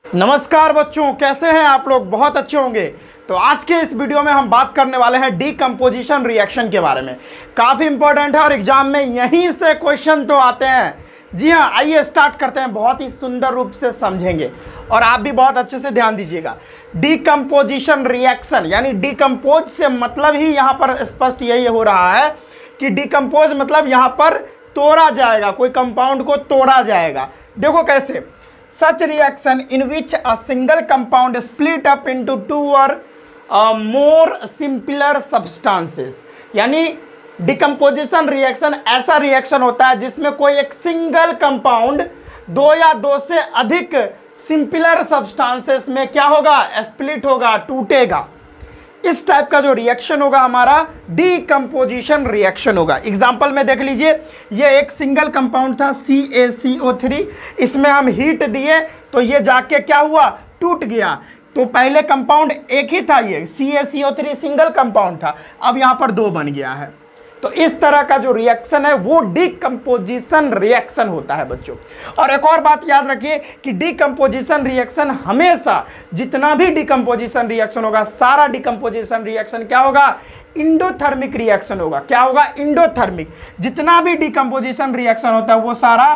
नमस्कार बच्चों, कैसे हैं आप लोग? बहुत अच्छे होंगे। तो आज के इस वीडियो में हम बात करने वाले हैं डीकम्पोजिशन रिएक्शन के बारे में। काफ़ी इंपॉर्टेंट है और एग्जाम में यहीं से क्वेश्चन तो आते हैं। जी हाँ, आइए स्टार्ट करते हैं। बहुत ही सुंदर रूप से समझेंगे और आप भी बहुत अच्छे से ध्यान दीजिएगा। डीकम्पोजिशन रिएक्शन यानी डीकम्पोज से मतलब ही यहाँ पर स्पष्ट यही हो रहा है कि डीकम्पोज मतलब यहाँ पर तोड़ा जाएगा, कोई कंपाउंड को तोड़ा जाएगा। देखो कैसे, such reaction in which a single compound split up into two or more simpler substances। यानी डिकम्पोजिशन रिएक्शन ऐसा रिएक्शन होता है जिसमें कोई एक सिंगल कंपाउंड दो या दो से अधिक सिंपलर सब्सटेंसेस में क्या होगा, स्प्लिट होगा, टूटेगा। इस टाइप का जो रिएक्शन होगा हमारा डीकम्पोजिशन रिएक्शन होगा। एग्जांपल में देख लीजिए, ये एक सिंगल कंपाउंड था CaCO3। इसमें हम हीट दिए तो ये जाके क्या हुआ, टूट गया। तो पहले कंपाउंड एक ही था, ये CaCO3 सिंगल कंपाउंड था, अब यहाँ पर दो बन गया है। तो इस तरह का जो रिएक्शन है वो डीकम्पोजिशन रिएक्शन होता है बच्चों। और एक और बात याद रखिए कि डीकम्पोजिशन रिएक्शन हमेशा, जितना भी डीकम्पोजिशन रिएक्शन होगा, सारा डीकम्पोजिशन रिएक्शन क्या होगा, इंडोथर्मिक रिएक्शन होगा। क्या होगा, इंडोथर्मिक। जितना भी डीकम्पोजिशन रिएक्शन होता है वो सारा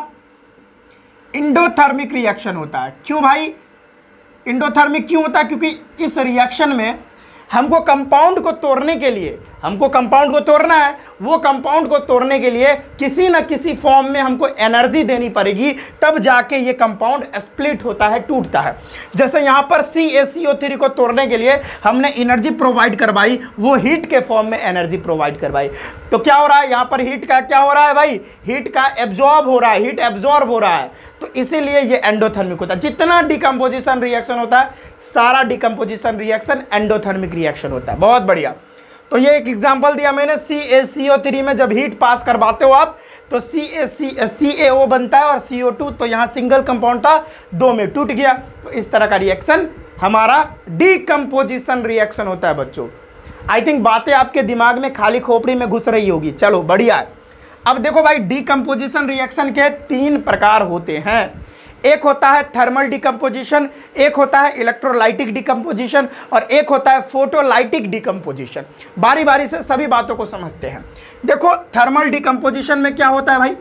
इंडोथर्मिक रिएक्शन होता है। क्यों भाई इंडोथर्मिक क्यों होता है? क्योंकि इस रिएक्शन में हमको कंपाउंड को तोड़ने के लिए, हमको कंपाउंड को तोड़ना है, वो कंपाउंड को तोड़ने के लिए किसी न किसी फॉर्म में हमको एनर्जी देनी पड़ेगी, तब जाके ये कंपाउंड स्प्लिट होता है, टूटता है। जैसे यहाँ पर CaCO3 को तोड़ने के लिए हमने एनर्जी प्रोवाइड करवाई, वो हीट के फॉर्म में एनर्जी प्रोवाइड करवाई। तो क्या हो रहा है यहाँ पर, हीट का क्या हो रहा है भाई, हीट का एब्जॉर्ब हो रहा है, हीट एब्जॉर्ब हो रहा है। तो इसीलिए ये एंडोथर्मिक होता है। जितना डिकम्पोजिशन रिएक्शन होता है, सारा डिकम्पोजिशन रिएक्शन एंडोथर्मिक रिएक्शन होता है। बहुत बढ़िया। तो ये एक एग्जांपल दिया मैंने, CaCO3 में जब हीट पास करवाते हो आप तो CaO बनता है और CO2, तो यहाँ सिंगल कंपाउंड था, दो में टूट गया। तो इस तरह का रिएक्शन हमारा डीकम्पोजिशन रिएक्शन होता है बच्चों। आई थिंक बातें आपके दिमाग में, खाली खोपड़ी में घुस रही होगी। चलो बढ़िया है। अब देखो भाई, डीकम्पोजिशन रिएक्शन के तीन प्रकार होते हैं। एक होता है थर्मल डिकम्पोजिशन, एक होता है इलेक्ट्रोलाइटिक डिकम्पोजिशन और एक होता है फोटोलाइटिक डिकम्पोजिशन। बारी बारी से सभी बातों को समझते हैं। देखो थर्मल डिकम्पोजिशन में क्या होता है भाई,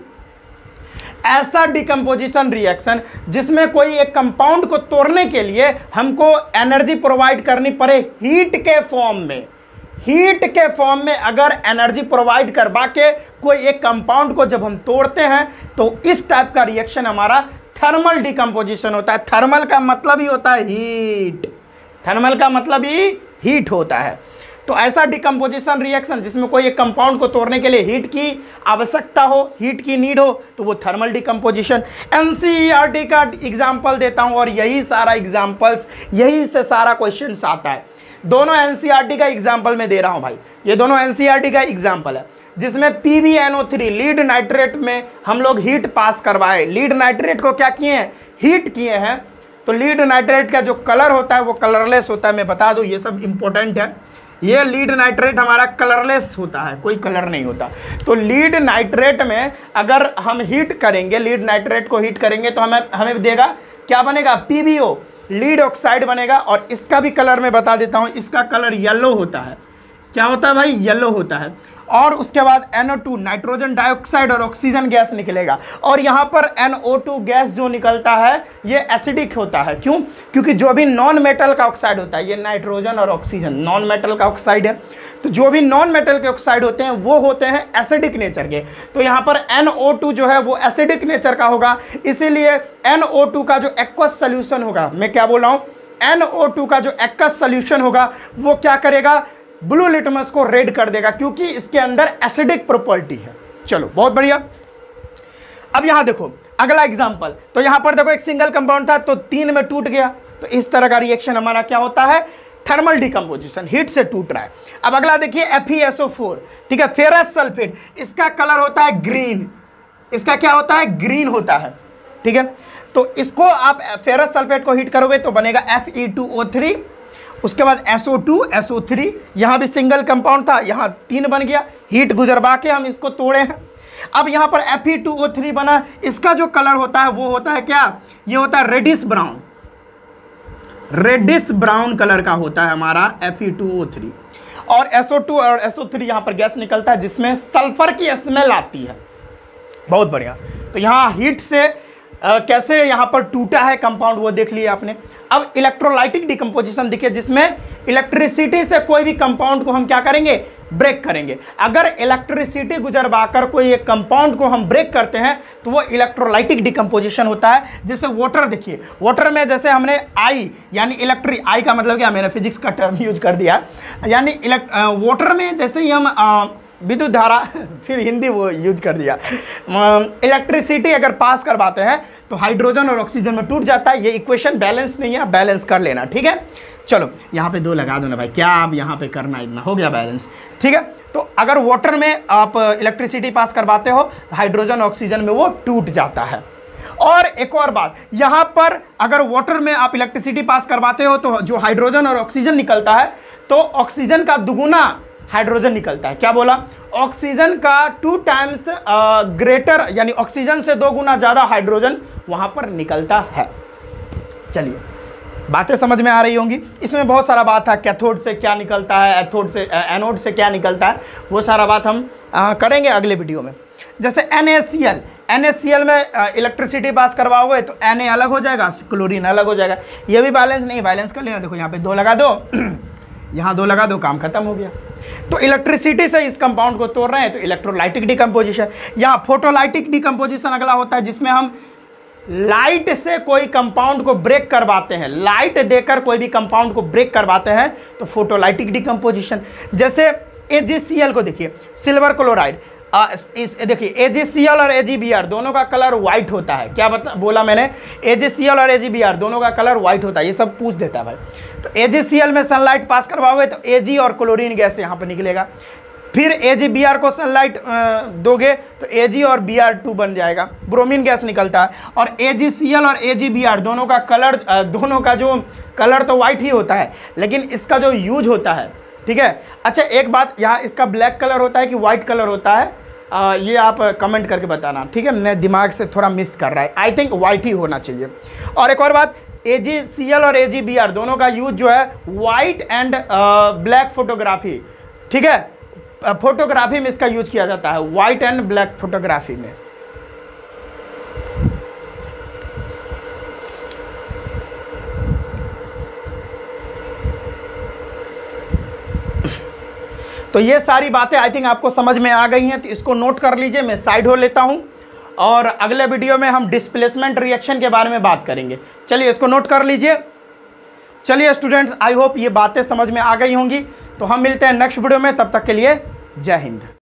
ऐसा डिकम्पोजिशन रिएक्शन जिसमें कोई एक कंपाउंड को तोड़ने के लिए हमको एनर्जी प्रोवाइड करनी पड़े हीट के फॉर्म में। हीट के फॉर्म में अगर एनर्जी प्रोवाइड करवा के कोई एक कंपाउंड को जब हम तोड़ते हैं तो इस टाइप का रिएक्शन हमारा थर्मल डिकम्पोजिशन होता है। थर्मल का मतलब ही होता है हीट, थर्मल का मतलब ही हीट होता है। तो ऐसा डिकम्पोजिशन रिएक्शन जिसमें कोई एक कंपाउंड को तोड़ने के लिए हीट की आवश्यकता हो, हीट की नीड हो, तो वो थर्मल डिकम्पोजिशन। NCERT का एग्जाम्पल देता हूँ और यही सारा एग्जाम्पल्स, यही से सारा क्वेश्चन आता है। दोनों NCERT का एग्जाम्पल मैं दे रहा हूँ भाई, ये दोनों NCERT का एग्जाम्पल है जिसमें PbNO3 लीड नाइट्रेट में हम लोग हीट पास करवाए। लीड नाइट्रेट को क्या किए हैं, हीट किए हैं। तो लीड नाइट्रेट का जो कलर होता है वो कलरलेस होता है। मैं बता दूं, ये सब इंपॉर्टेंट है। ये लीड नाइट्रेट हमारा कलरलेस होता है, कोई कलर नहीं होता। तो लीड नाइट्रेट में अगर हम हीट करेंगे, लीड नाइट्रेट को हीट करेंगे तो हमें देगा, क्या बनेगा, PbO, लीड ऑक्साइड बनेगा। और इसका भी कलर मैं बता देता हूँ, इसका कलर येलो होता है। क्या होता है भाई, येलो होता है। और उसके बाद NO2 नाइट्रोजन डाइऑक्साइड और ऑक्सीजन गैस निकलेगा। और यहाँ पर NO2 गैस जो निकलता है ये एसिडिक होता है। क्यों? क्योंकि जो भी नॉन मेटल का ऑक्साइड होता है, ये नाइट्रोजन और ऑक्सीजन नॉन मेटल का ऑक्साइड है, तो जो भी नॉन मेटल के ऑक्साइड होते हैं वो होते हैं एसिडिक नेचर के। तो यहाँ पर NO2 जो है वो एसिडिक नेचर का होगा, इसीलिए NO2 का जो एक्वस सोल्यूशन होगा, मैं क्या बोल रहा हूँ, NO2 का जो एक्वस सोल्यूशन होगा वो क्या करेगा, ब्लू लिटमस को रेड कर देगा, क्योंकि इसके अंदर एसिडिक प्रॉपर्टी है। चलो बहुत बढ़िया। अब यहां देखो अगला एग्जांपल। तो यहां पर देखो एक सिंगल कंपाउंड था तो तीन में टूट गया। तो इस तरह का रिएक्शन हमारा क्या होता है, थर्मल डिकम्पोजिशन, हीट से टूट रहा है। अब अगला देखिए FeSO4, ठीक है, फेरस सल्फेट। इसका कलर होता है ग्रीन, इसका क्या होता है, ग्रीन होता है, ठीक है। तो इसको आप फेरस सल्फेट को हीट करोगे तो बनेगा Fe2O3। उसके बाद SO2 SO3, यहाँ भी सिंगल कंपाउंड था, यहाँ तीन बन गया, हीट गुजरवा के हम इसको तोड़े हैं। अब यहाँ पर Fe2O3 बना, इसका जो कलर होता है वो होता है क्या, ये होता है reddish brown, reddish brown colour का होता है हमारा Fe2O3। और SO2 और SO3 यहाँ पर गैस निकलता है जिसमें सल्फर की स्मेल आती है। बहुत बढ़िया। तो यहाँ हीट से कैसे यहाँ पर टूटा है कंपाउंड वो देख लिया आपने। अब इलेक्ट्रोलाइटिक डिकम्पोजिशन देखिए, जिसमें इलेक्ट्रिसिटी से कोई भी कंपाउंड को हम क्या करेंगे, ब्रेक करेंगे। अगर इलेक्ट्रिसिटी गुजरवाकर कोई एक कंपाउंड को हम ब्रेक करते हैं तो वो इलेक्ट्रोलाइटिक डिकम्पोजिशन होता है। जैसे वाटर देखिए, वाटर में जैसे हमने आई यानी इलेक्ट्रिक, आई का मतलब क्या, मैंने फिजिक्स का टर्म यूज कर दिया, यानी वाटर में जैसे ही हम विद्युत धारा फिर हिंदी वो यूज कर दिया, इलेक्ट्रिसिटी अगर पास करवाते हैं तो हाइड्रोजन और ऑक्सीजन में टूट जाता है। ये इक्वेशन बैलेंस नहीं है, बैलेंस कर लेना, ठीक है। चलो यहाँ पे 2 लगा दो ना भाई, क्या आप यहाँ पे करना, इतना हो गया बैलेंस, ठीक है। तो अगर वाटर में आप इलेक्ट्रिसिटी पास करवाते हो तो हाइड्रोजन ऑक्सीजन में वो टूट जाता है। और एक और बात, यहाँ पर अगर वाटर में आप इलेक्ट्रिसिटी पास करवाते हो तो जो हाइड्रोजन और ऑक्सीजन निकलता है तो ऑक्सीजन का दुगुना हाइड्रोजन निकलता है। क्या बोला, ऑक्सीजन का 2 टाइम्स ग्रेटर, यानी ऑक्सीजन से 2 गुना ज़्यादा हाइड्रोजन वहाँ पर निकलता है। चलिए बातें समझ में आ रही होंगी। इसमें बहुत सारा बात था, कैथोड से क्या निकलता है, एथोड से एनोड से क्या निकलता है, वो सारा बात हम करेंगे अगले वीडियो में। जैसे NaCl में इलेक्ट्रिसिटी पास करवाओगे तो Na अलग हो जाएगा, क्लोरीन अलग हो जाएगा। ये भी बैलेंस नहीं, बैलेंस कर लेना। देखो यहाँ पे 2 लगा दो यहाँ 2 लगा दो, काम खत्म हो गया। तो इलेक्ट्रिसिटी से इस कंपाउंड को तोड़ रहे हैं तो इलेक्ट्रोलाइटिक डिकम्पोजिशन। यहाँ फोटोलाइटिक डिकम्पोजिशन अगला होता है, जिसमें हम लाइट से कोई कंपाउंड को ब्रेक करवाते हैं, लाइट देकर कोई भी कंपाउंड को ब्रेक करवाते हैं तो फोटोलाइटिक डिकम्पोजिशन। जैसे AgCl को देखिए, सिल्वर क्लोराइड, देखिए AgCl और AgBr दोनों का कलर व्हाइट होता है। क्या बोला मैंने, AgCl और AgBr दोनों का कलर व्हाइट होता है, ये सब पूछ देता है भाई। तो AgCl में सनलाइट पास करवाओगे तो Ag और क्लोरीन गैस यहाँ पर निकलेगा। फिर AgBr को सनलाइट दोगे तो Ag और Br2 बन जाएगा, ब्रोमीन गैस निकलता है। और AgCl और AgBr दोनों का कलर, दोनों का जो कलर तो वाइट ही होता है, लेकिन इसका जो यूज होता है, ठीक है। अच्छा एक बात, यहाँ इसका ब्लैक कलर होता है कि वाइट कलर होता है, ये आप कमेंट करके बताना, ठीक है। मैं दिमाग से थोड़ा मिस कर रहा है, आई थिंक वाइट ही होना चाहिए। और एक और बात, AgCl और AgBr दोनों का यूज जो है वाइट एंड ब्लैक फोटोग्राफी, ठीक है, फोटोग्राफी में इसका यूज किया जाता है, वाइट एंड ब्लैक फोटोग्राफी में। तो ये सारी बातें आई थिंक आपको समझ में आ गई हैं, तो इसको नोट कर लीजिए। मैं साइड हो लेता हूं और अगले वीडियो में हम डिस्प्लेसमेंट रिएक्शन के बारे में बात करेंगे। चलिए इसको नोट कर लीजिए। चलिए स्टूडेंट्स, आई होप ये बातें समझ में आ गई होंगी। तो हम मिलते हैं नेक्स्ट वीडियो में, तब तक के लिए जय हिंद।